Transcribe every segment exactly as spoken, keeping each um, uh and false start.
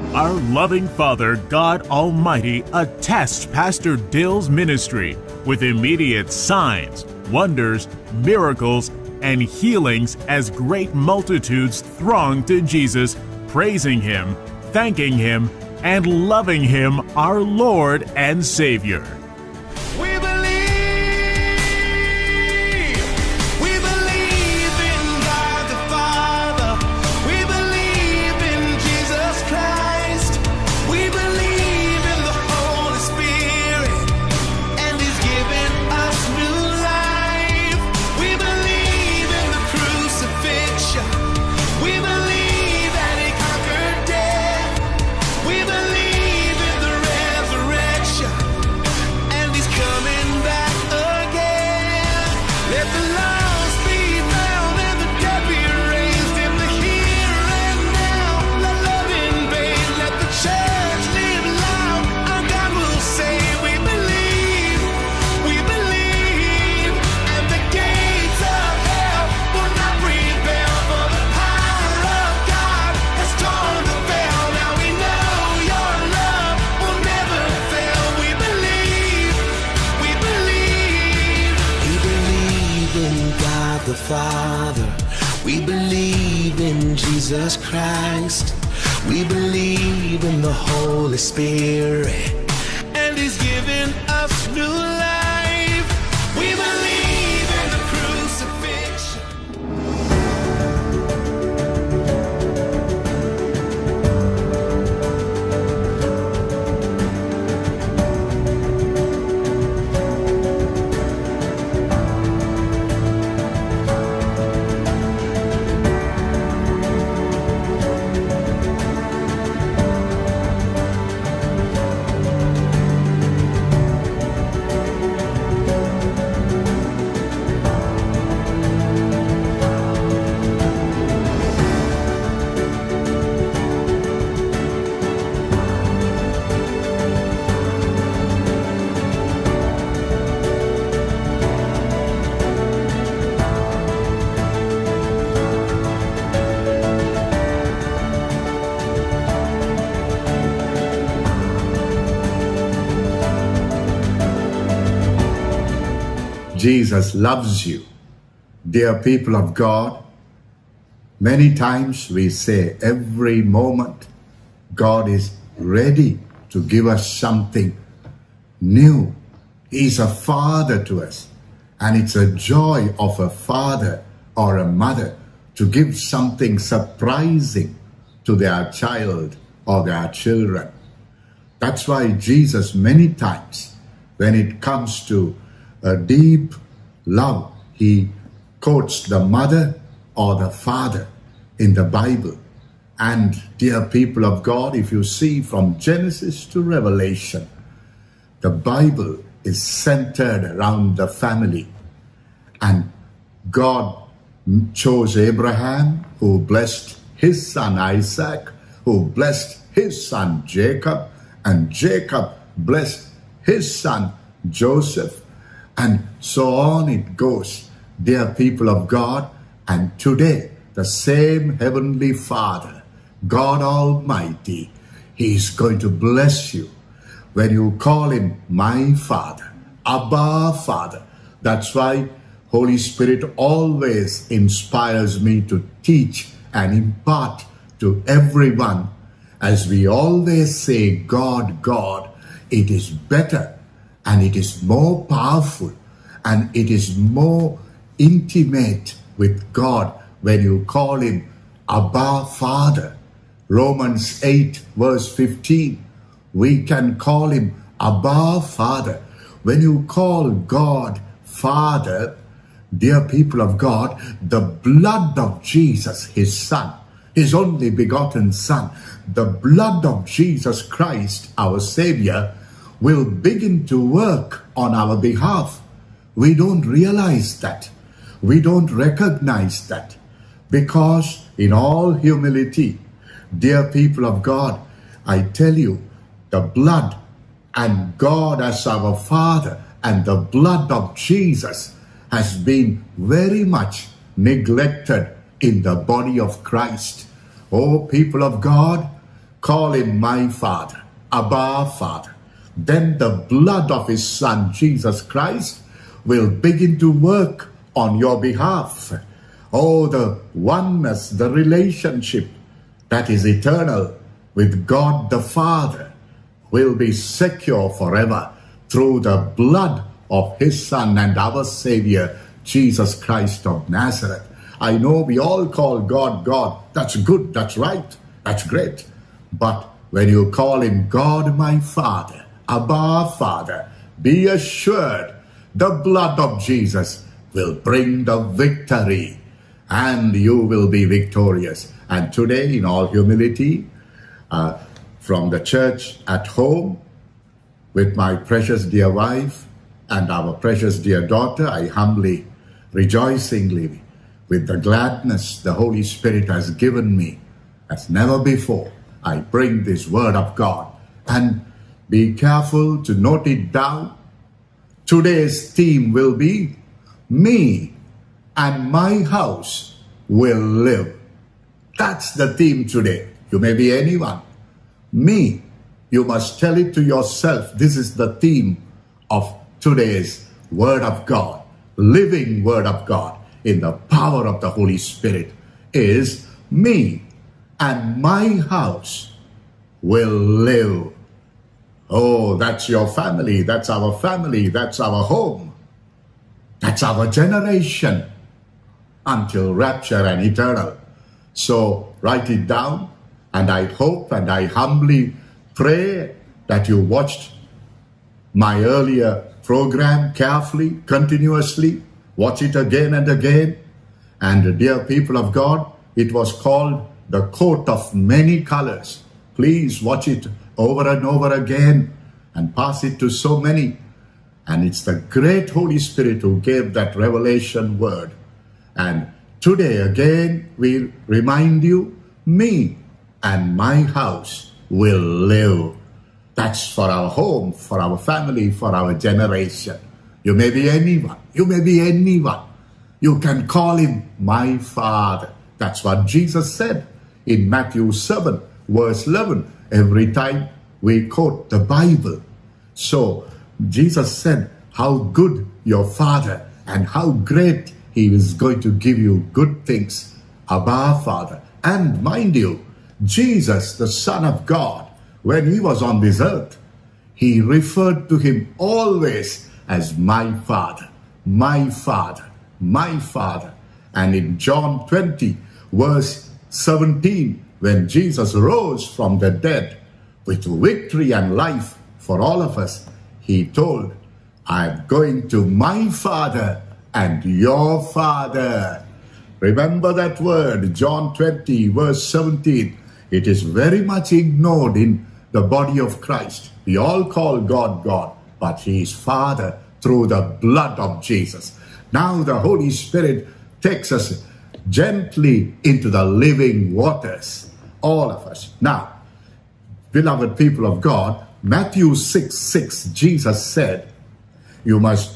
Our loving Father, God Almighty, attests Pastor Dill's ministry with immediate signs, wonders, miracles, and healings as great multitudes throng to Jesus, praising Him, thanking Him, and loving Him, our Lord and Savior. the Father. We believe in Jesus Christ. We believe in the Holy Spirit, and He's given us new life. We believe in the crucifixion. Jesus loves you. Dear people of God, many times we say every moment God is ready to give us something new. He's a father to us, and it's a joy of a father or a mother to give something surprising to their child or their children. That's why Jesus many times, when it comes to a deep love, He quotes the mother or the father in the Bible. And dear people of God, if you see from Genesis to Revelation, the Bible is centered around the family. And God chose Abraham, who blessed his son Isaac, who blessed his son Jacob, and Jacob blessed his son Joseph. And so on it goes, dear people of God. And today, the same Heavenly Father, God Almighty, He is going to bless you when you call Him my Father, Abba Father. That's why Holy Spirit always inspires me to teach and impart to everyone. As we always say, God, God, it is better, and it is more powerful, and it is more intimate with God when you call Him Abba Father. Romans eight verse fifteen, we can call Him Abba Father. When you call God Father, dear people of God, the blood of Jesus, His Son, His only begotten Son, the blood of Jesus Christ, our Savior, will begin to work on our behalf. We don't realize that. We don't recognize that. Because in all humility, dear people of God, I tell you, the blood and God as our Father and the blood of Jesus has been very much neglected in the body of Christ. Oh, people of God, call him my Father, Abba Father, then the blood of his Son, Jesus Christ, will begin to work on your behalf. Oh, the oneness, the relationship that is eternal with God the Father will be secure forever through the blood of his Son and our Savior, Jesus Christ of Nazareth. I know we all call God, God. That's good, that's right, that's great. But when you call him God my Father, Abba Father, be assured the blood of Jesus will bring the victory and you will be victorious. And today, in all humility, uh, from the church at home, with my precious dear wife and our precious dear daughter, I humbly, rejoicingly, with the gladness the Holy Spirit has given me as never before, I bring this word of God. And be careful to note it down. Today's theme will be, me and my house will live. That's the theme today. You may be anyone. Me, you must tell it to yourself. This is the theme of today's word of God. Living word of God in the power of the Holy Spirit is, me and my house will live. Oh, that's your family. That's our family. That's our home. That's our generation until rapture and eternal. So write it down, and I hope and I humbly pray that you watched my earlier program carefully, continuously. Watch it again and again. And dear people of God, it was called the coat of many colors. Please watch it over and over again and pass it to so many. And it's the great Holy Spirit who gave that revelation word. And today again, we remind you, me and my house will live. That's for our home, for our family, for our generation. You may be anyone. You may be anyone. You can call him my Father. That's what Jesus said in Matthew seven, verse eleven. Every time we quote the Bible. So Jesus said how good your Father and how great he is going to give you good things. Abba Father. And mind you, Jesus, the Son of God, when he was on this earth, he referred to him always as my Father, my Father, my Father. And in John twenty, verse seventeen, when Jesus rose from the dead with victory and life for all of us, he told, I'm going to my Father and your Father. Remember that word, John twenty, verse seventeen. It is very much ignored in the body of Christ. We all call God God, but he is Father through the blood of Jesus. Now the Holy Spirit takes us gently into the living waters, all of us. Now, beloved people of God, Matthew six six, Jesus said, you must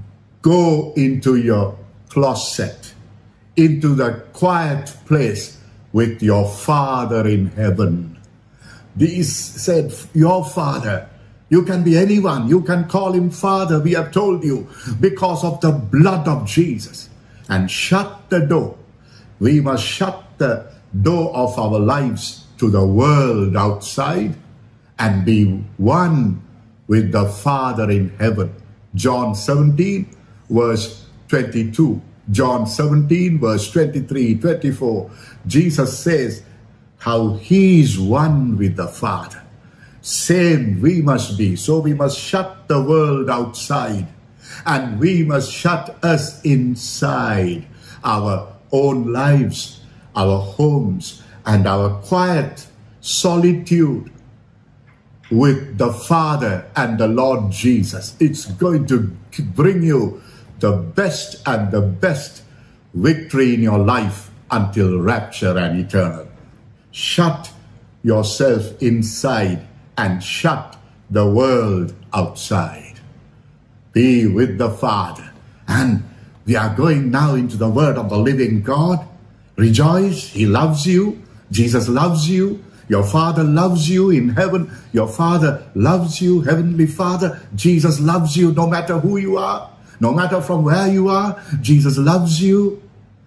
go into your closet, into the quiet place with your Father in heaven. These said, your Father. You can be anyone. You can call him Father, we have told you, because of the blood of Jesus. And shut the door. We must shut the door of our lives to the world outside and be one with the Father in heaven. John seventeen, verse twenty-two. John seventeen, verse twenty-three, twenty-four. Jesus says how he is one with the Father. Same we must be. So we must shut the world outside and we must shut us inside, our own lives, our homes, and our quiet solitude with the Father and the Lord Jesus. It's going to bring you the best and the best victory in your life until rapture and eternal. Shut yourself inside and shut the world outside. Be with the Father. And we are going now into the word of the living God. Rejoice, he loves you. Jesus loves you. Your Father loves you in heaven. Your Father loves you, Heavenly Father. Jesus loves you no matter who you are, no matter from where you are. Jesus loves you.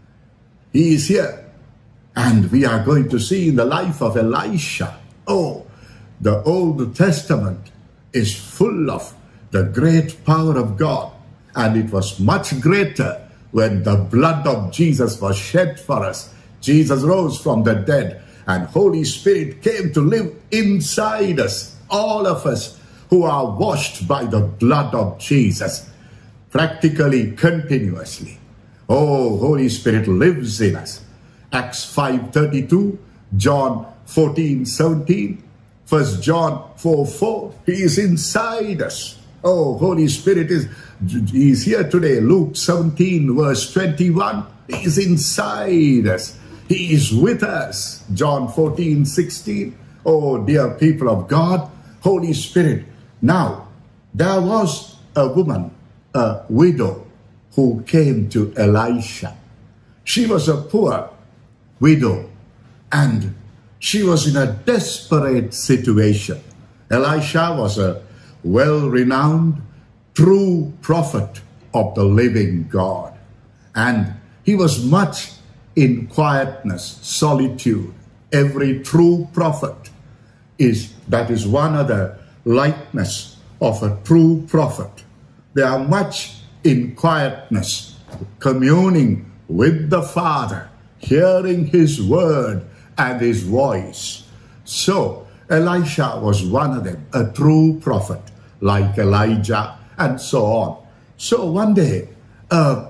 He is here. And we are going to see in the life of Elisha. Oh, the Old Testament is full of the great power of God. And it was much greater when the blood of Jesus was shed for us. Jesus rose from the dead, and Holy Spirit came to live inside us, all of us who are washed by the blood of Jesus, practically continuously. Oh, Holy Spirit lives in us. Acts five thirty-two, John fourteen seventeen, First John four four, He is inside us. Oh, Holy Spirit is, He is here today. Luke seventeen verse twenty-one, He is inside us. He is with us. John fourteen sixteen. Oh, dear people of God, Holy Spirit. Now, there was a woman, a widow, who came to Elisha. She was a poor widow, and she was in a desperate situation. Elisha was a well-renowned, true prophet of the living God, and he was much in quietness, solitude. Every true prophet is, that is one of the likeness of a true prophet. They are much in quietness, communing with the Father, hearing His word and His voice. So Elisha was one of them, a true prophet, like Elijah and so on. So one day, a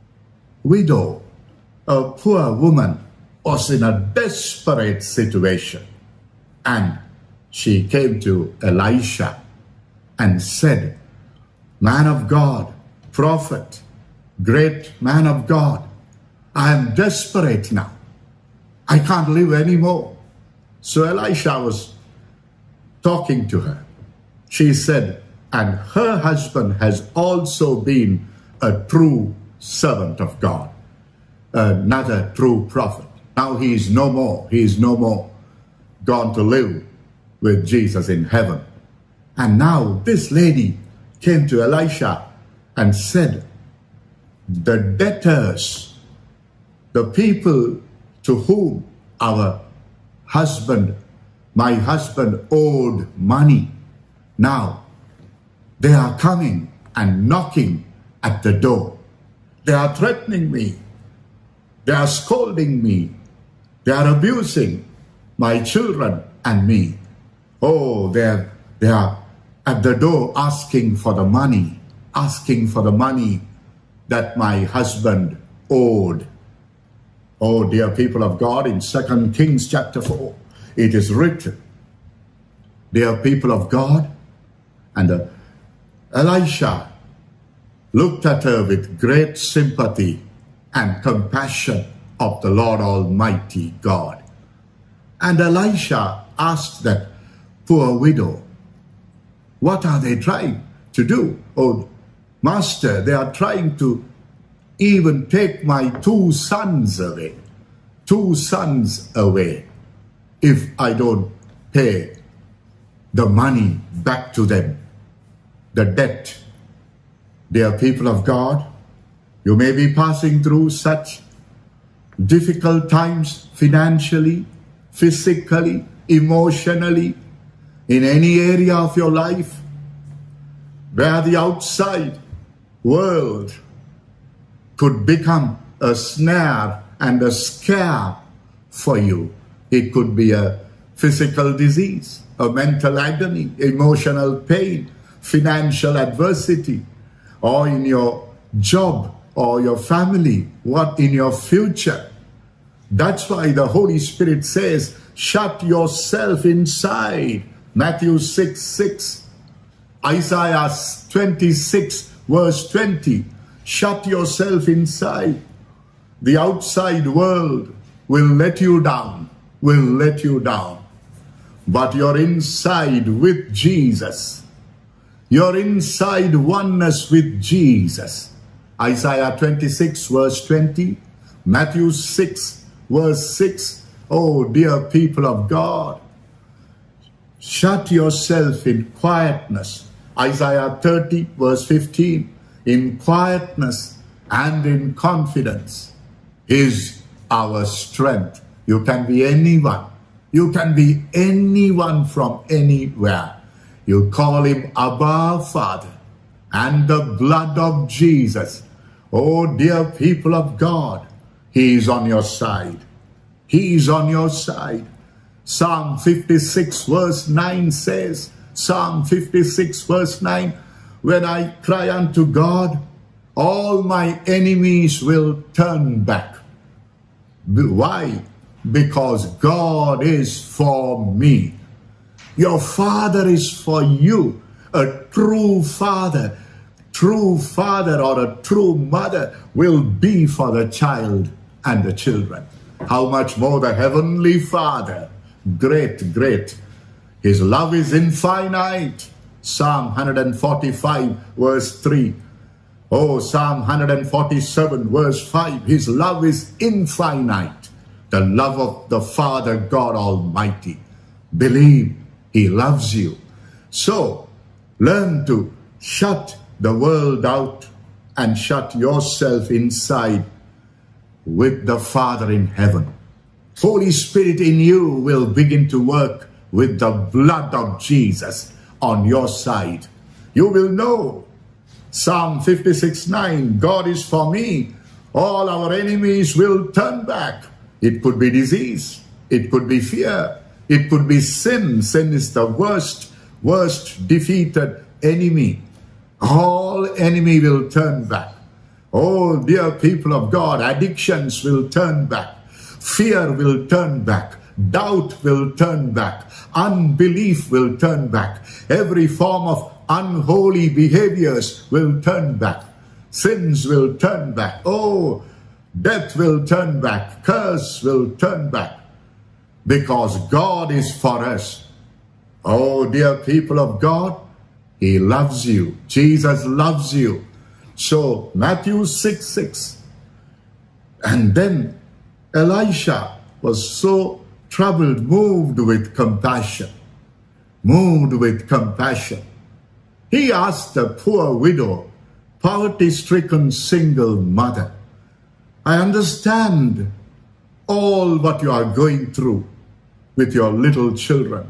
widow, a poor woman, was in a desperate situation, and she came to Elisha and said, "Man of God, prophet, great man of God, I am desperate now. I can't live anymore." So Elisha was talking to her. She said, and her husband has also been a true servant of God, another true prophet. Now he is no more. He is no more, gone to live with Jesus in heaven. And now this lady came to Elisha and said, the debtors, the people to whom our husband, my husband owed money, now they are coming and knocking at the door. They are threatening me. They are scolding me. They are abusing my children and me. Oh, they are, they are at the door asking for the money, asking for the money that my husband owed. Oh, dear people of God, in Second Kings chapter four, it is written, dear people of God, and uh, Elisha looked at her with great sympathy and compassion of the Lord Almighty God. And Elisha asked that poor widow, what are they trying to do? Oh, Master, they are trying to even take my two sons away. Two sons away if I don't pay the money back to them, the debt. Dear people of God, you may be passing through such difficult times financially, physically, emotionally, in any area of your life where the outside world could become a snare and a scare for you. It could be a physical disease, a mental agony, emotional pain, financial adversity, or in your job or your family, what in your future. That's why the Holy Spirit says, shut yourself inside. Matthew six six, Isaiah twenty-six verse twenty, shut yourself inside. The outside world will let you down, will let you down. But you're inside with Jesus. You're inside oneness with Jesus. Isaiah twenty-six verse twenty, Matthew six verse six. Oh, dear people of God, Shut yourself in quietness. Isaiah thirty verse fifteen. In quietness and in confidence is our strength. You can be anyone. You can be anyone from anywhere. You call him Abba Father, and the blood of Jesus. Oh, dear people of God, he is on your side. He is on your side. Psalm fifty-six verse nine says, Psalm fifty-six verse nine, when I cry unto God, all my enemies will turn back. Why? Because God is for me. Your father is for you. A true father, true father or a true mother will be for the child and the children. How much more the Heavenly Father? Great, great. His love is infinite. Psalm one forty-five verse three. Oh, Psalm one forty-seven verse five. His love is infinite. The love of the Father God Almighty. Believe he loves you. So, learn to shut the world out and shut yourself inside with the Father in heaven. Holy Spirit in you will begin to work with the blood of Jesus on your side. You will know. Psalm fifty-six nine, God is for me. All our enemies will turn back. It could be disease. It could be fear. It could be sin. Sin is the worst, worst defeated enemy. All enemy will turn back. Oh, dear people of God, addictions will turn back. Fear will turn back. Doubt will turn back. Unbelief will turn back. Every form of unholy behaviors will turn back. Sins will turn back. Oh, death will turn back. Curse will turn back. Because God is for us. Oh, dear people of God, he loves you. Jesus loves you. So, Matthew six six. And then Elisha was so troubled, moved with compassion. Moved with compassion. He asked a poor widow, poverty-stricken single mother, I understand all what you are going through with your little children.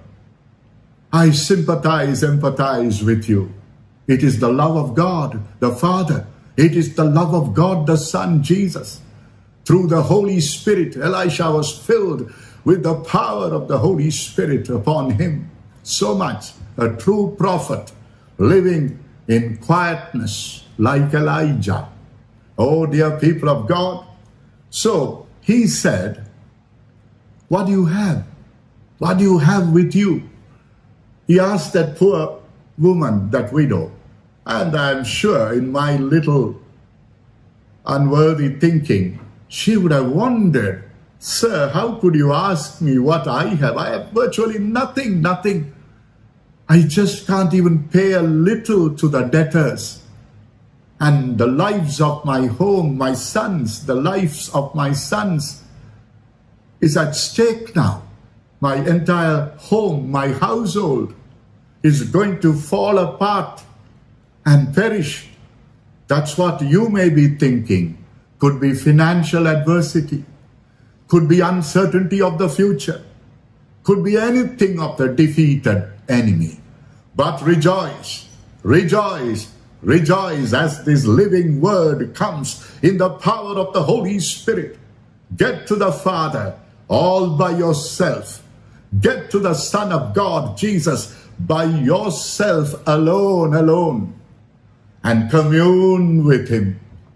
I sympathize, empathize with you. It is the love of God, the Father. It is the love of God, the Son, Jesus. Through the Holy Spirit, Elisha was filled with the power of the Holy Spirit upon him. So much, a true prophet, living in quietness like Elijah. Oh, dear people of God. So he said, what do you have? What do you have with you? He asked that poor woman, that widow. And I'm sure in my little unworthy thinking, she would have wondered, sir, how could you ask me what I have? I have virtually nothing, nothing. I just can't even pay a little to the debtors. And the lives of my home, my sons, the lives of my sons is at stake now. My entire home, my household is going to fall apart and perish. That's what you may be thinking. Could be financial adversity. Could be uncertainty of the future. Could be anything of the defeated enemy. But rejoice, rejoice, rejoice as this living word comes in the power of the Holy Spirit. Get to the Father all by yourself. Get to the Son of God, Jesus, by yourself alone, alone. And commune with him.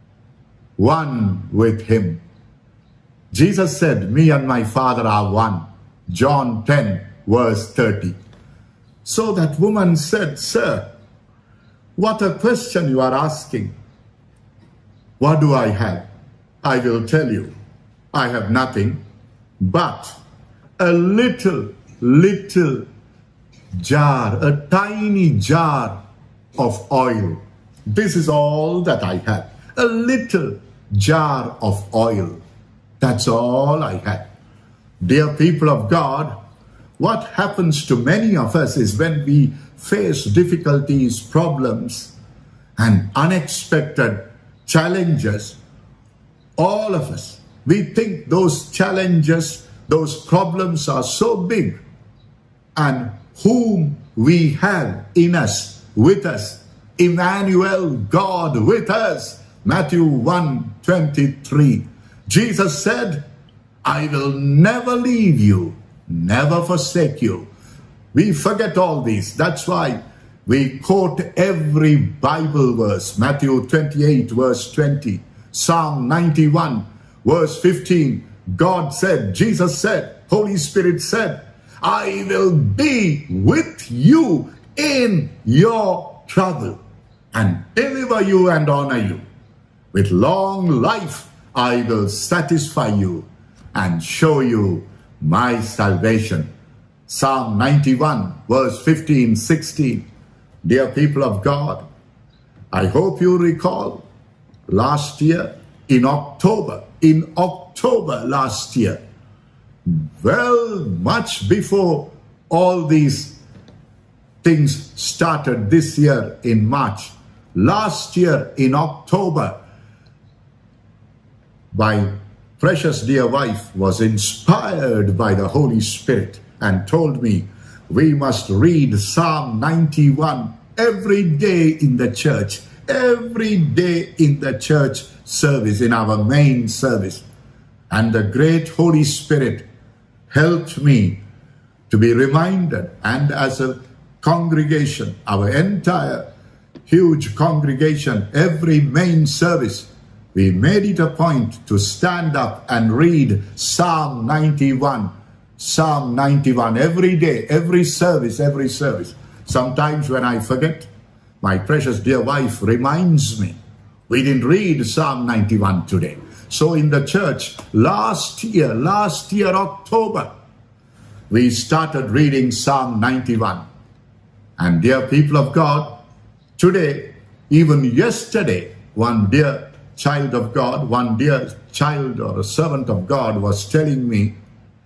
One with him. Jesus said, me and my Father are one. John ten, verse thirty. So that woman said, sir, what a question you are asking. What do I have? I will tell you. I have nothing but a little, little jar, a tiny jar of oil. This is all that I have. A little jar of oil. That's all I have. Dear people of God, what happens to many of us is when we face difficulties, problems, and unexpected challenges, all of us, we think those challenges, those problems are so big, and whom we have in us, with us, Emmanuel, God with us. Matthew one twenty-three. Jesus said, I will never leave you, never forsake you. We forget all these. That's why we quote every Bible verse. Matthew twenty-eight verse twenty. Psalm ninety-one verse fifteen. God said, Jesus said, Holy Spirit said, I will be with you in your trouble and deliver you and honor you. With long life I will satisfy you and show you my salvation. Psalm ninety-one verse fifteen, sixteen. Dear people of God, I hope you recall last year in October, in October last year, well, much before all these things started this year in March, last year in October, my precious dear wife was inspired by the Holy Spirit and told me we must read Psalm ninety-one every day in the church, every day in the church service, in our main service. And the great Holy Spirit helped me to be reminded, and as a congregation, our entire huge congregation, every main service, we made it a point to stand up and read Psalm ninety-one. Psalm ninety-one every day, every service, every service. Sometimes when I forget, my precious dear wife reminds me, we didn't read Psalm ninety-one today. So in the church, last year, last year, October, we started reading Psalm ninety-one. And dear people of God, today, even yesterday, one dear child of God, one dear child or a servant of God was telling me,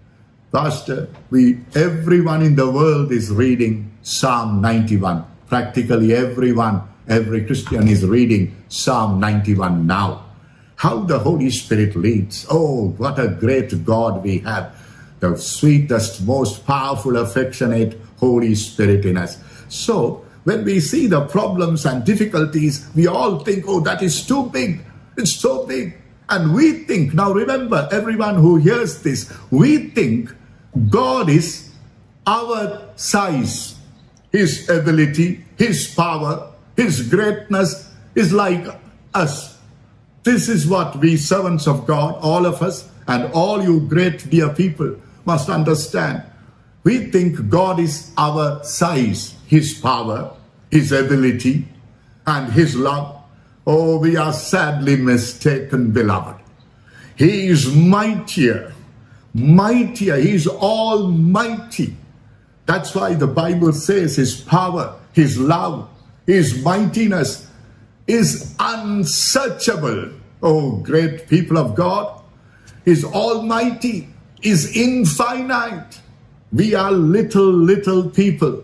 Pastor, we, everyone in the world is reading Psalm ninety-one. Practically everyone, every Christian is reading Psalm ninety-one now. How the Holy Spirit leads. Oh, what a great God we have. The sweetest, most powerful, affectionate Holy Spirit in us. So, when we see the problems and difficulties, we all think, oh, that is too big. It's so big. And we think, now remember, everyone who hears this, we think God is our size. His ability, His power, His greatness is like us. This is what we servants of God, all of us, and all you great dear people must understand. We think God is our size, His power, His ability, and His love. Oh, we are sadly mistaken, beloved. He is mightier, mightier. He is almighty. That's why the Bible says His power, His love, His mightiness is unsearchable. Oh, great people of God, is almighty, is infinite. We are little, little people.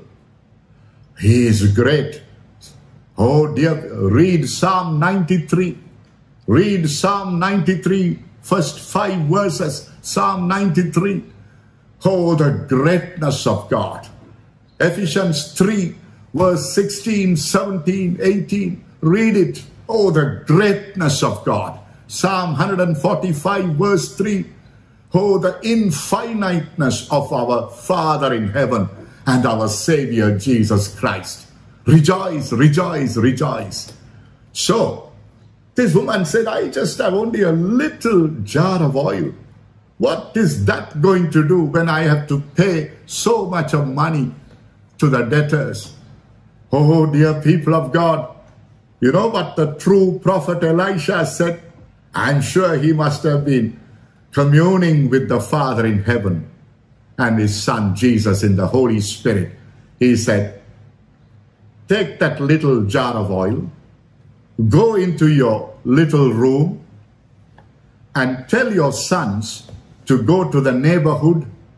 He is great. Oh dear, read Psalm ninety-three. Read Psalm ninety-three, first five verses. Psalm ninety-three. Oh, the greatness of God. Ephesians three, verse sixteen, seventeen, eighteen. Read it. Oh, the greatness of God. Psalm one forty-five, verse three. Oh, the infiniteness of our Father in heaven and our Savior Jesus Christ. Rejoice, rejoice, rejoice. So, this woman said, I just have only a little jar of oil. What is that going to do when I have to pay so much of money to the debtors? Oh, dear people of God, you know what the true prophet Elisha said? I'm sure he must have been communing with the Father in heaven and His Son Jesus in the Holy Spirit. He said, take that little jar of oil, go into your little room and tell your sons to go to the neighborhood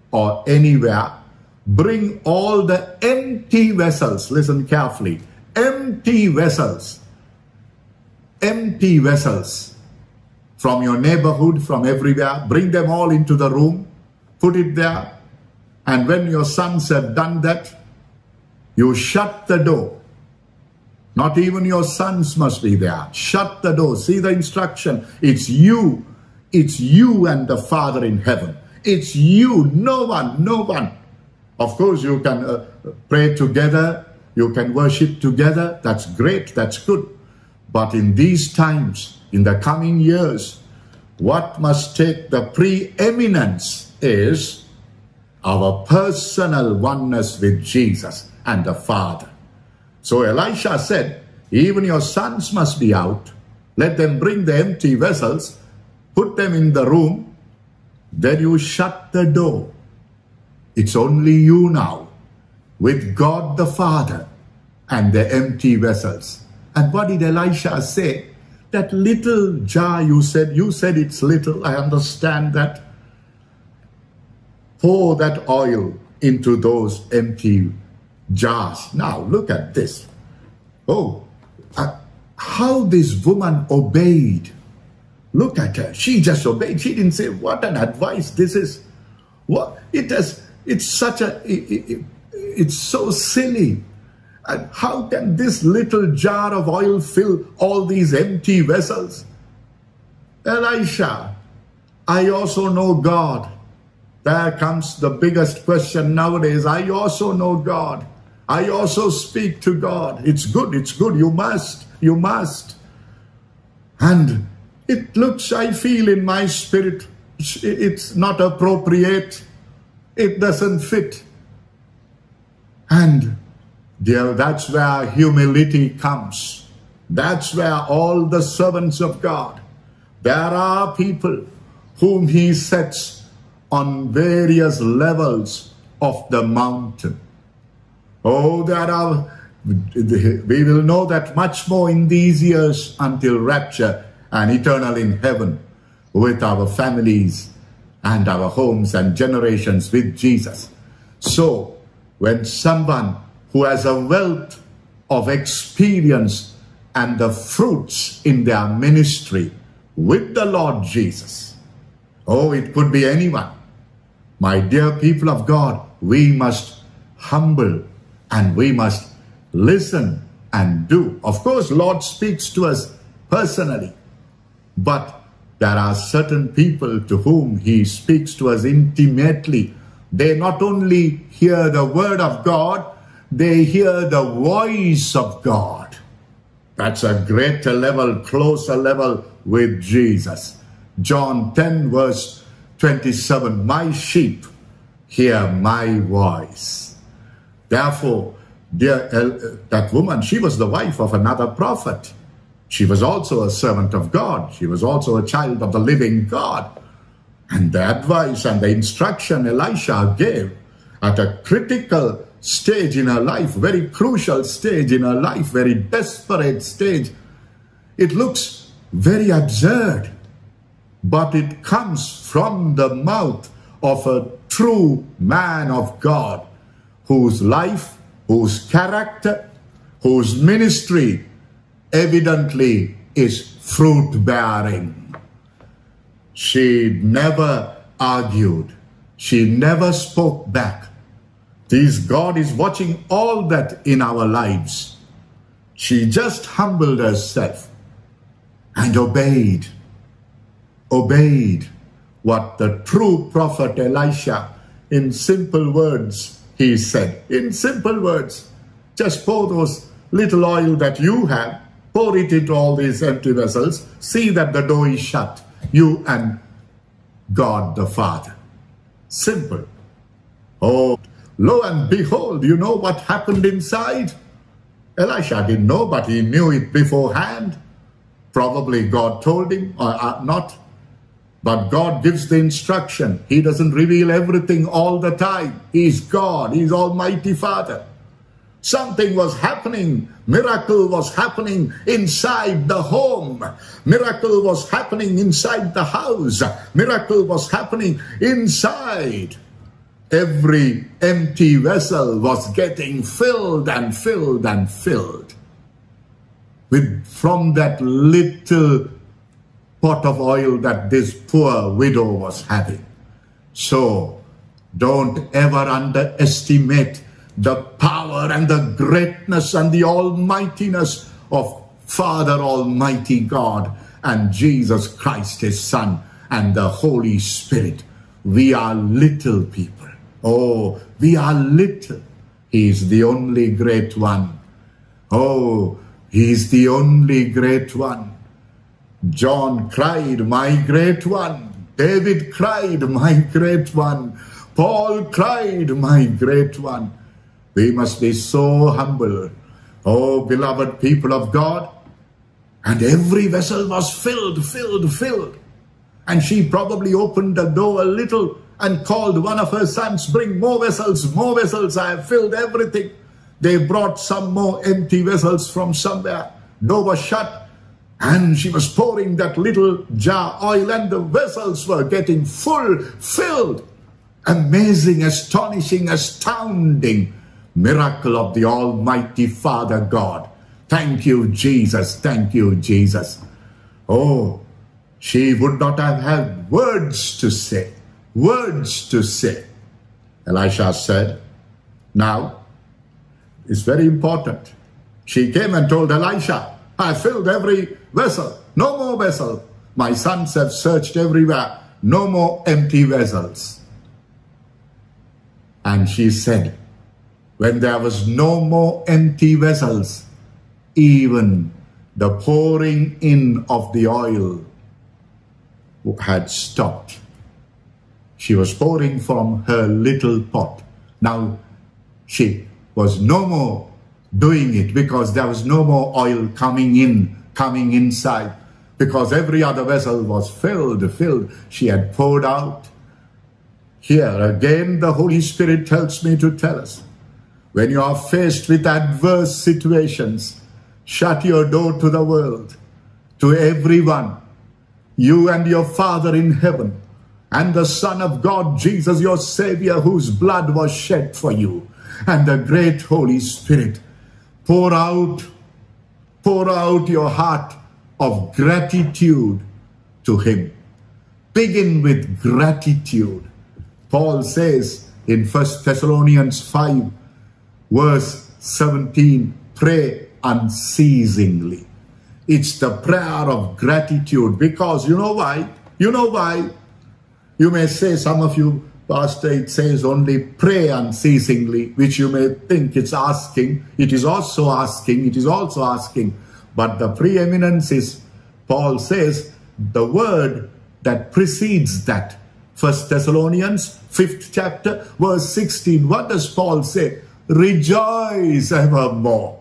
or anywhere, bring all the empty vessels. Listen carefully. Empty vessels. Empty vessels. From your neighborhood, from everywhere. Bring them all into the room. Put it there. And when your sons have done that, you shut the door. Not even your sons must be there. Shut the door. See the instruction. It's you. It's you and the Father in heaven. It's you. No one. No one. Of course, you can uh, pray together. You can worship together. That's great. That's good. But in these times, in the coming years, what must take the preeminence is our personal oneness with Jesus and the Father. So Elisha said, even your sons must be out. Let them bring the empty vessels, put them in the room, then you shut the door. It's only you now, with God the Father and the empty vessels. And what did Elisha say? That little jar you said, you said it's little, I understand that. Pour that oil into those empty jars. Now look at this. Oh, uh, how this woman obeyed. Look at her. She just obeyed. She didn't say, what an advice this is. What it has. It's such a. It, it, it's so silly. And how can this little jar of oil fill all these empty vessels? Elisha, I also know God. There comes the biggest question nowadays. I also know God. I also speak to God. It's good. It's good. You must. You must. And it looks, I feel in my spirit, it's not appropriate. It doesn't fit. And dear, that's where humility comes. That's where all the servants of God, there are people whom he sets on various levels of the mountain. Oh, there are, we will know that much more in these years until rapture and eternal in heaven with our families and our homes and generations with Jesus. So, when someone who has a wealth of experience and the fruits in their ministry with the Lord Jesus, oh, it could be anyone. My dear people of God, we must humble and we must listen and do. Of course, Lord speaks to us personally, but there are certain people to whom he speaks to us intimately. They not only hear the word of God, they hear the voice of God. That's a greater level, closer level with Jesus. John ten verse twenty-seven, my sheep hear my voice. Therefore, dear, uh, that woman, she was the wife of another prophet. She was also a servant of God. She was also a child of the living God. And the advice and the instruction Elisha gave at a critical stage in her life, very crucial stage in her life, very desperate stage, it looks very absurd, but it comes from the mouth of a true man of God, whose life, whose character, whose ministry evidently is fruit-bearing. She never argued. She never spoke back. This God is watching all that in our lives. She just humbled herself and obeyed. Obeyed what the true prophet Elisha, in simple words, he said. In simple words, just pour those little oil that you have, pour it into all these empty vessels, see that the door is shut. You and God the Father. Simple. Oh, lo and behold, you know what happened inside? Elisha didn't know, but he knew it beforehand. Probably God told him, or not. But God gives the instruction. He doesn't reveal everything all the time. He's God. He's Almighty Father. Something was happening. Miracle was happening inside the home. Miracle was happening inside the house. Miracle was happening inside. every empty vessel was getting filled and filled and filled with from that little pot of oil that this poor widow was having. So don't ever underestimate the power and the greatness and the almightiness of Father Almighty God and Jesus Christ, his Son, and the Holy Spirit. We are little people. Oh, we are little. He is the only great one. Oh, he is the only great one. John cried, my great one. David cried, my great one. Paul cried, my great one. We must be so humble. Oh, beloved people of God. And every vessel was filled, filled, filled. And she probably opened the door a little and called one of her sons, bring more vessels, more vessels. I have filled everything. They brought some more empty vessels from somewhere. Door was shut. And she was pouring that little jar oil and the vessels were getting full, filled. Amazing, astonishing, astounding miracle of the Almighty Father God. Thank you, Jesus. Thank you, Jesus. Oh, she would not have had words to say. Words to say. Elisha said, now, it's very important. She came and told Elisha, I filled every vessel. No more vessel. My sons have searched everywhere. No more empty vessels. And she said, when there was no more empty vessels, even the pouring in of the oil had stopped. She was pouring from her little pot. Now she was no more doing it because there was no more oil coming in, coming inside, because every other vessel was filled, filled. She had poured out. Here again, the Holy Spirit tells me to tell us, when you are faced with adverse situations, shut your door to the world, to everyone. You and your Father in heaven, and the Son of God, Jesus, your Savior, whose blood was shed for you, and the great Holy Spirit. Pour out, pour out your heart of gratitude to him. Begin with gratitude. Paul says in First Thessalonians five, verse seventeen, pray unceasingly. It's the prayer of gratitude, because you know why? You know why? You may say, some of you, Pastor, it says only pray unceasingly, which you may think it's asking. It is also asking, it is also asking. But the preeminence is, Paul says, the word that precedes that. First Thessalonians, fifth chapter, verse sixteen. What does Paul say? Rejoice evermore.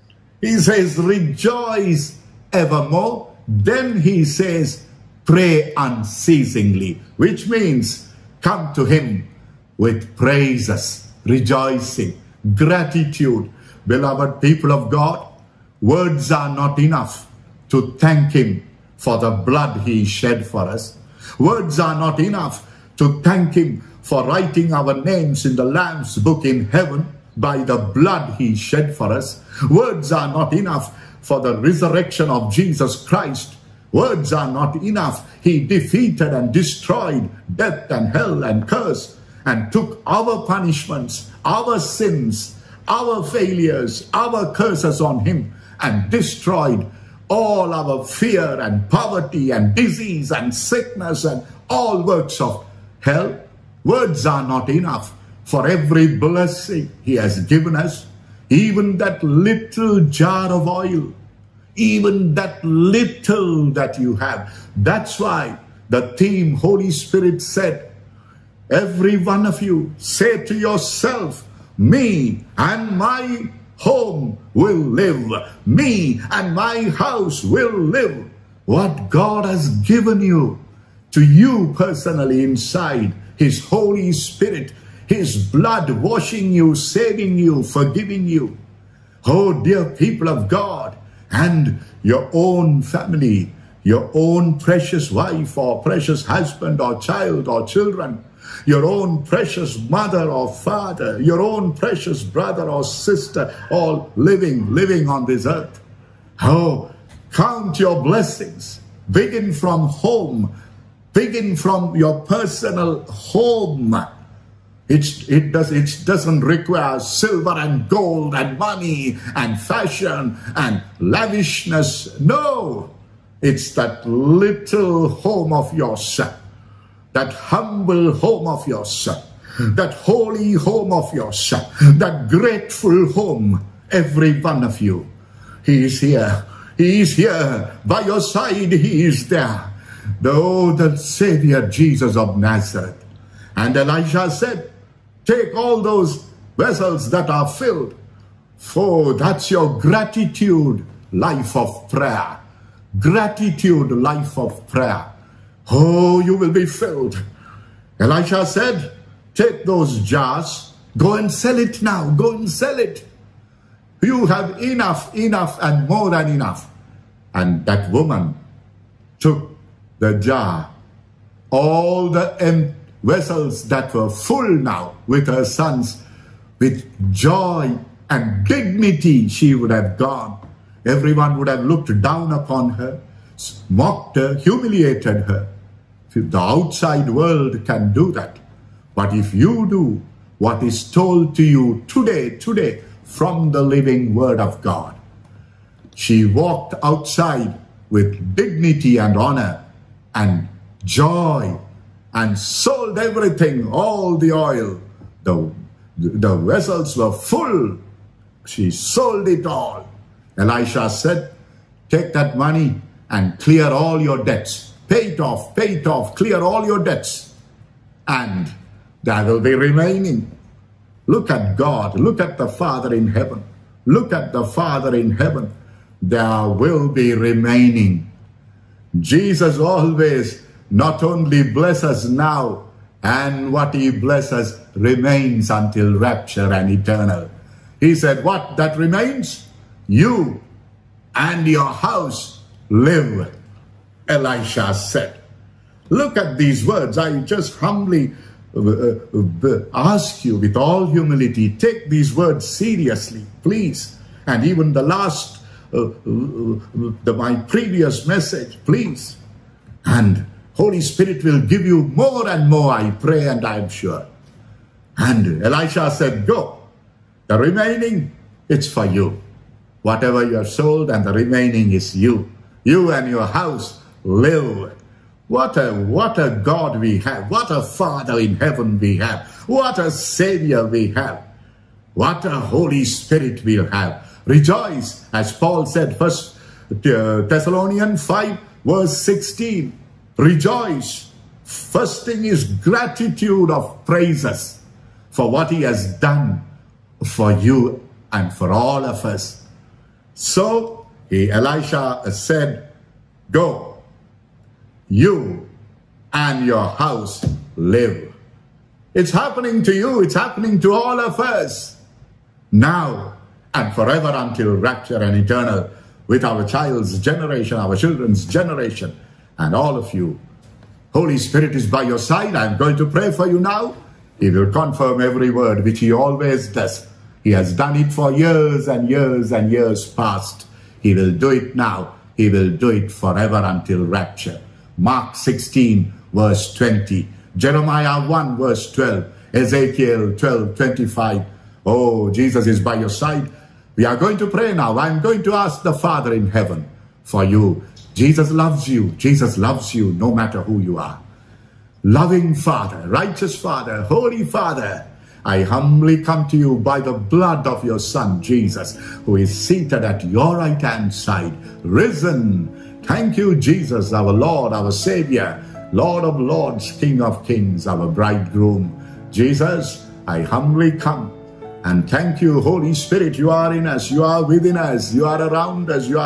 He says, rejoice evermore. Then he says, pray unceasingly, which means come to him with praises, rejoicing, gratitude. Beloved people of God, words are not enough to thank him for the blood he shed for us. Words are not enough to thank him for writing our names in the Lamb's book in heaven by the blood he shed for us. Words are not enough for the resurrection of Jesus Christ. Words are not enough. He defeated and destroyed death and hell and curse and took our punishments, our sins, our failures, our curses on him and destroyed all our fear and poverty and disease and sickness and all works of hell. Words are not enough for every blessing he has given us. Even that little jar of oil, even that little that you have. That's why the theme, Holy Spirit said, every one of you say to yourself, me and my home will live. Me and my house will live. What God has given you, to you personally inside, his Holy Spirit, his blood washing you, saving you, forgiving you. Oh, dear people of God, and your own family, your own precious wife or precious husband or child or children, your own precious mother or father, your own precious brother or sister, all living, living on this earth. Oh, count your blessings. Begin from home. Begin from your personal home. It, it, does, it doesn't require silver and gold and money and fashion and lavishness. No, it's that little home of yours, that humble home of yours, that holy home of yours, that grateful home, every one of you. He is here. He is here. By your side, he is there. Oh, the Savior Jesus of Nazareth. And Elisha said, take all those vessels that are filled. For that's your gratitude life of prayer. Gratitude life of prayer. Oh, you will be filled. Elisha said, take those jars, go and sell it now. Go and sell it. You have enough, enough, and more than enough. And that woman took the jar, all the vessels that were full now with her sons, with joy and dignity she would have gone. Everyone would have looked down upon her, mocked her, humiliated her. The outside world can do that. But if you do what is told to you today, today, from the living word of God, she walked outside with dignity and honor and joy and sold everything, all the oil. The, the vessels were full. She sold it all. Elisha said, take that money and clear all your debts. Pay it off, pay it off, clear all your debts. And there will be remaining. Look at God. Look at the Father in heaven. Look at the Father in heaven. There will be remaining. Jesus always not only blesses now, and what he blesses remains until rapture and eternal. He said, what that remains? You and your house live, Elisha said. Look at these words. I just humbly uh, uh, ask you with all humility, take these words seriously, please. And even the last Uh, uh, the, my previous message, please. And Holy Spirit will give you more and more, I pray, and I am sure. And Elisha said, go. The remaining, it's for you. Whatever you have sold, and the remaining is you. You and your house live. What a, what a God we have. What a Father in heaven we have. What a Savior we have. What a Holy Spirit we'll have. Rejoice, as Paul said, First Thessalonians five, verse sixteen. Rejoice. First thing is gratitude of praises for what he has done for you and for all of us. So he, Elisha said, go, you and your house live. It's happening to you. It's happening to all of us now and forever until rapture and eternal, with our child's generation, our children's generation, and all of you. Holy Spirit is by your side. I'm going to pray for you now. He will confirm every word, which he always does. He has done it for years and years and years past. He will do it now. He will do it forever until rapture. Mark sixteen, verse twenty. Jeremiah one, verse twelve. Ezekiel twelve, twenty-five. Oh, Jesus is by your side. We are going to pray now. I'm going to ask the Father in heaven for you. Jesus loves you. Jesus loves you no matter who you are. Loving Father, righteous Father, Holy Father, I humbly come to you by the blood of your Son, Jesus, who is seated at your right hand side, risen. Thank you, Jesus, our Lord, our Savior, Lord of Lords, King of Kings, our bridegroom. Jesus, I humbly come. And thank you, Holy Spirit, you are in us, you are within us, you are around us, you are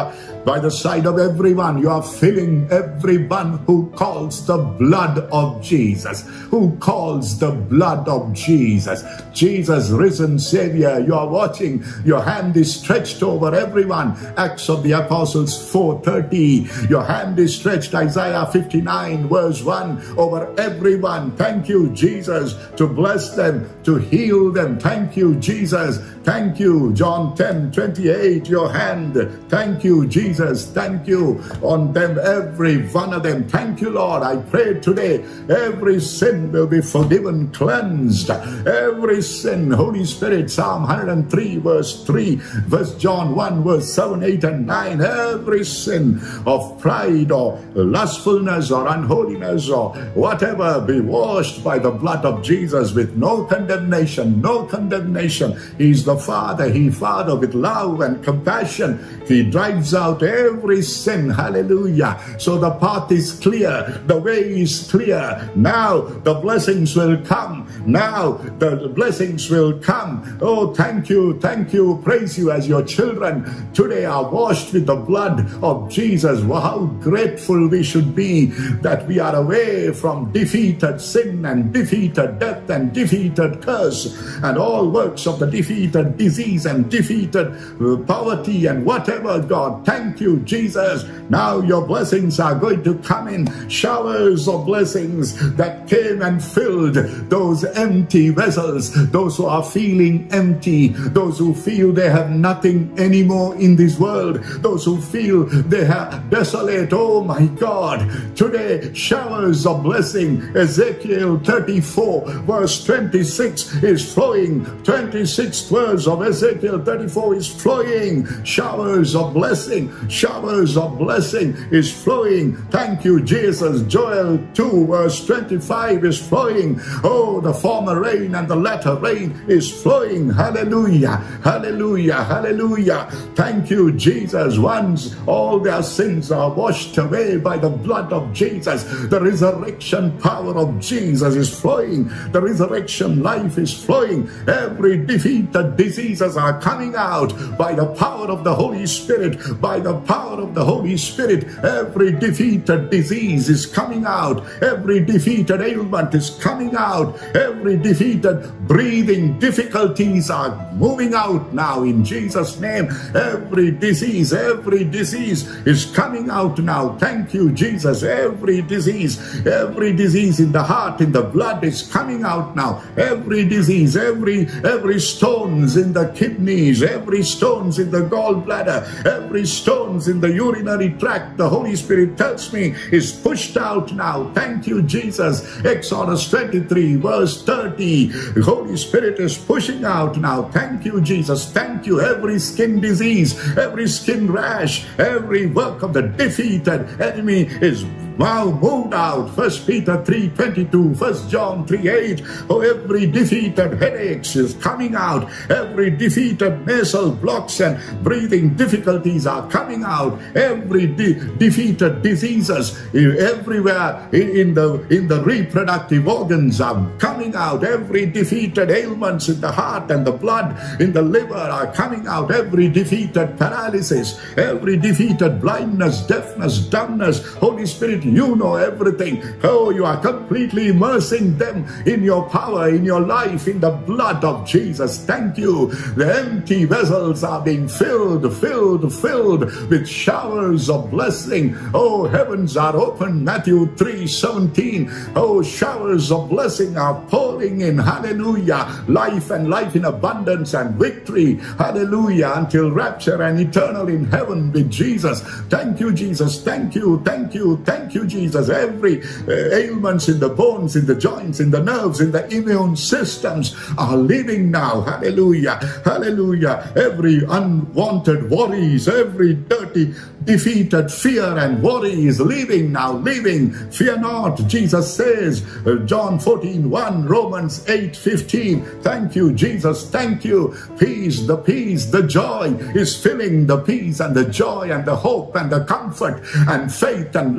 by the side of everyone. You are filling everyone who calls the blood of Jesus, who calls the blood of Jesus. Jesus, risen Savior, you are watching. Your hand is stretched over everyone. Acts of the Apostles four thirty. Your hand is stretched, Isaiah fifty-nine verse one, over everyone. Thank you, Jesus, to bless them, to heal them. Thank you, Jesus. Thank you, John ten twenty-eight, your hand. Thank you, Jesus. Thank you on them, every one of them. Thank you, Lord. I pray today every sin will be forgiven, cleansed. Every sin, Holy Spirit, Psalm one hundred three verse three, First John one verse seven, eight and nine. Every sin of pride or lustfulness or unholiness or whatever be washed by the blood of Jesus with no condemnation, no condemnation. He's the Father. He, Father, with love and compassion, He drives out every sin. Hallelujah. So the path is clear. The way is clear. Now the blessings will come. Now the blessings will come. Oh, thank you. Thank you. Praise you as your children today are washed with the blood of Jesus. Wow, how grateful we should be that we are away from defeated sin and defeated death and defeated curse and all works of the defeated disease and defeated uh, poverty and whatever. God, thank you, Jesus. Now your blessings are going to come in, showers of blessings that came and filled those empty vessels, those who are feeling empty, those who feel they have nothing anymore in this world, those who feel they are desolate. Oh my God, today showers of blessing. Ezekiel thirty-four verse twenty-six is flowing. twenty-sixth verse of Ezekiel thirty-four is flowing. Showers of blessing, showers of blessing is flowing. Thank you, Jesus. Joel two verse twenty-five is flowing. Oh, the former rain and the latter rain is flowing. Hallelujah, hallelujah, hallelujah. Thank you, Jesus. Once all their sins are washed away by the blood of Jesus, the resurrection power of Jesus is flowing. The resurrection life is flowing. Every defeated diseases are coming out by the power of the Holy Spirit. By the power of the Holy Spirit, every defeated disease is coming out. Every defeated ailment is coming out. Every defeated breathing difficulties are moving out now in Jesus' name. Every disease, every disease is coming out now. Thank you, Jesus. Every disease, every disease in the heart, in the blood is coming out now. Every disease, every every stones in the kidneys, every stones in the gallbladder, every stones in the urinary tract, the Holy Spirit tells me is pushed out now. Thank you, Jesus. Exodus twenty-three verse thirty. The Holy Spirit is pushing out now. Thank you, Jesus. Thank you. Every skin disease, every skin rash, every work of the defeated enemy is now moved out. First Peter three twenty-two, First John three eight. Oh, every defeated headaches is coming out. Every defeated nasal blocks and breathing difficulties are coming out. Every de defeated diseases everywhere in the in the reproductive organs are coming out. Every defeated ailments in the heart and the blood in the liver are coming out. Every defeated paralysis, every defeated blindness, deafness, dumbness. Holy Spirit, you know everything. Oh, you are completely immersing them in your power, in your life, in the blood of Jesus. Thank you. The empty vessels are being filled, filled, filled with showers of blessing. Oh, heavens are open. Matthew three seventeen. Oh, showers of blessing are pouring in. Hallelujah. Life and life in abundance and victory. Hallelujah. Until rapture and eternal in heaven with Jesus. Thank you, Jesus. Thank you. Thank you. Thank you, Jesus. Every uh, ailments in the bones, in the joints, in the nerves, in the immune systems are leaving now. Hallelujah. Hallelujah. Every unwanted worries, every dirty, defeated fear and worry is leaving now. Leaving. Fear not. Jesus says, uh, John fourteen one, Romans eight fifteen. Thank you, Jesus. Thank you. Peace, the peace, the joy is filling the peace and the joy and the hope and the comfort and faith and life in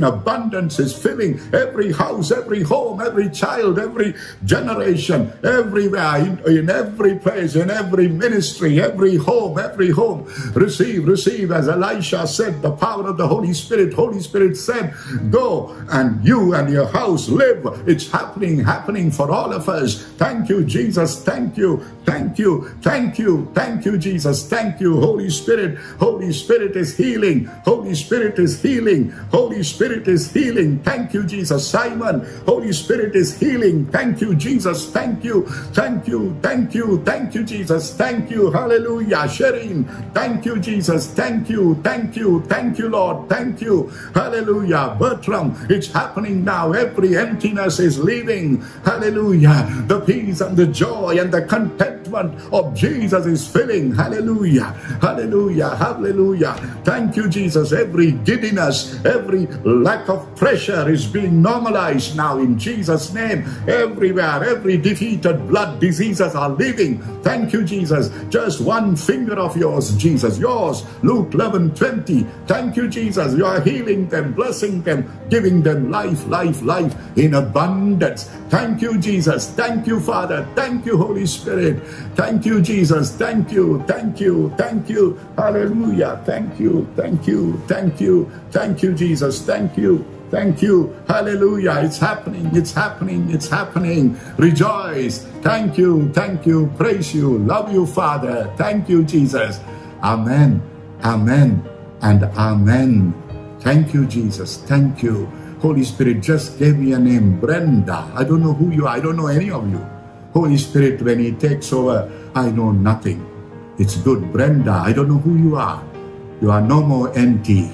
abundance is filling every house, every home, every child, every generation, everywhere, in, in every place, in every ministry, every home, every home. Receive, receive, as Elisha said, the power of the Holy Spirit. Holy Spirit said, go and you and your house live. It's happening, happening for all of us. Thank you, Jesus. Thank you. Thank you. Thank you. Thank you, Jesus. Thank you, Holy Spirit. Holy Spirit is healing. Holy Spirit is healing. Holy Spirit is healing. Thank you, Jesus. Simon, Holy Spirit is healing. Thank you, Jesus. Thank you. Thank you. Thank you. Thank you, Jesus. Thank you. Hallelujah. Sherin, thank you, Jesus. Thank you. Thank you. Thank you, Lord. Thank you. Hallelujah. Bertram, it's happening now. Every emptiness is leaving. Hallelujah. The peace and the joy and the contentment of Jesus is filling. Hallelujah. Hallelujah. Hallelujah. Thank you, Jesus. Every giddiness, every lack of pressure is being normalized now in Jesus' name. Everywhere, every defeated blood diseases are leaving. Thank you, Jesus. Just one finger of yours, Jesus. Yours. Luke eleven twenty. Thank you, Jesus. You are healing them, blessing them, giving them life, life, life in abundance. Thank you, Jesus. Thank you, Father. Thank you, Holy Spirit. Thank you, Jesus. Thank you. Thank you. Thank you. Hallelujah. Thank you. Thank you. Thank you. Thank you, Jesus. Thank you. Thank you. Hallelujah. It's happening. It's happening. It's happening. Rejoice. Thank you. Thank you. Praise you. Love you, Father. Thank you, Jesus. Amen. Amen. And amen. Thank you, Jesus. Thank you. Holy Spirit just gave me a name, Brenda. I don't know who you are. I don't know any of you. Holy Spirit, when He takes over, I know nothing. It's good. Brenda, I don't know who you are. You are no more empty.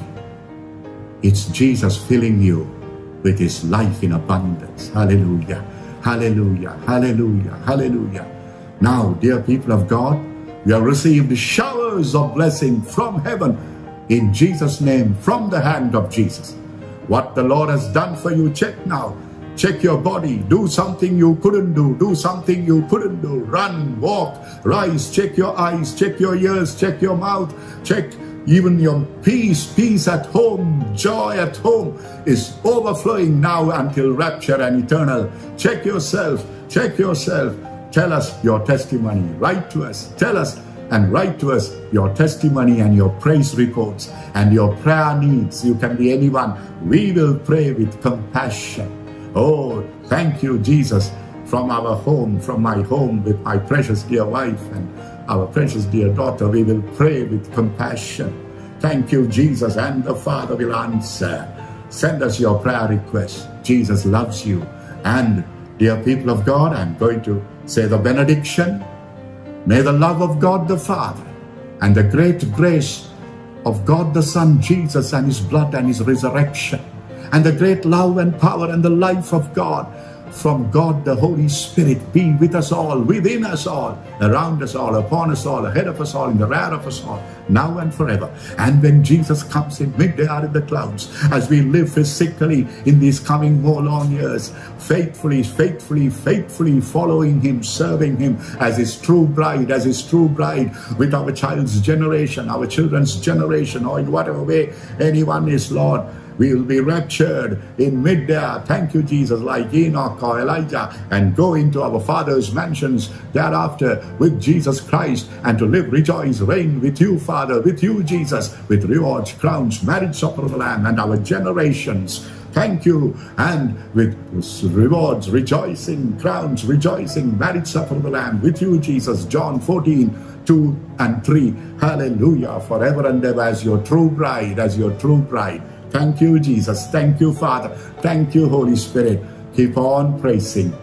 It's Jesus filling you with His life in abundance. Hallelujah. Hallelujah. Hallelujah. Hallelujah. Now, dear people of God, you have received showers of blessing from heaven in Jesus' name, from the hand of Jesus. What the Lord has done for you, check now. Check your body. Do something you couldn't do. Do something you couldn't do. Run, walk, rise. Check your eyes. Check your ears. Check your mouth. Check even your peace. Peace at home. Joy at home is overflowing now until rapture and eternal. Check yourself. Check yourself. Tell us your testimony. Write to us. Tell us and write to us your testimony and your praise reports and your prayer needs. You can be anyone. We will pray with compassion. Oh, thank you, Jesus, from our home, from my home with my precious dear wife and our precious dear daughter. We will pray with compassion. Thank you, Jesus, and the Father will answer. Send us your prayer requests. Jesus loves you. And dear people of God, I'm going to say the benediction. May the love of God the Father and the great grace of God the Son, Jesus, and His blood and His resurrection, and the great love and power and the life of God from God the Holy Spirit be with us all, within us all, around us all, upon us all, ahead of us all, in the rear of us all, now and forever. And when Jesus comes in midday out of the clouds, as we live physically in these coming more long years, faithfully, faithfully, faithfully following Him, serving Him as His true bride, as His true bride with our child's generation, our children's generation, or in whatever way anyone is, Lord, we will be raptured in mid-air. Thank you, Jesus, like Enoch or Elijah, and go into our Father's mansions thereafter with Jesus Christ, and to live, rejoice, reign with you, Father, with you, Jesus, with rewards, crowns, marriage supper of the Lamb, and our generations. Thank you. And with rewards, rejoicing, crowns, rejoicing, marriage supper of the Lamb, with you, Jesus. John fourteen, two and three. Hallelujah. Forever and ever as your true bride, as your true bride. Thank you, Jesus. Thank you, Father. Thank you, Holy Spirit. Keep on praising.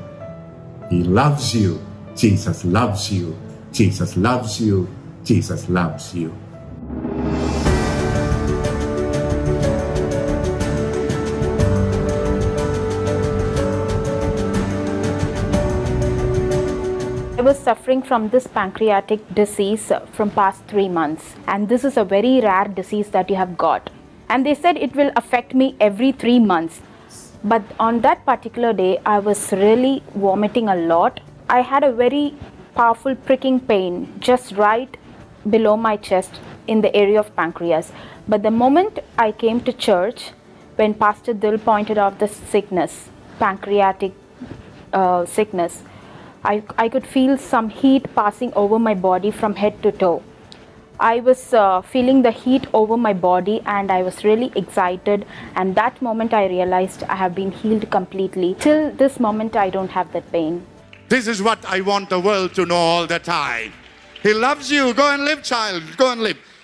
He loves you. Jesus loves you. Jesus loves you. Jesus loves you. I was suffering from this pancreatic disease from past three months, and this is a very rare disease that you have got. And they said it will affect me every three months. But on that particular day, I was really vomiting a lot. I had a very powerful pricking pain just right below my chest in the area of pancreas. But the moment I came to church, when Pastor Dil pointed out the sickness, pancreatic uh, sickness, I, I could feel some heat passing over my body from head to toe. I was uh, feeling the heat over my body and I was really excited, and that moment I realized I have been healed completely. Till this moment I don't have that pain. This is what I want the world to know all the time. He loves you. Go and live, child. Go and live.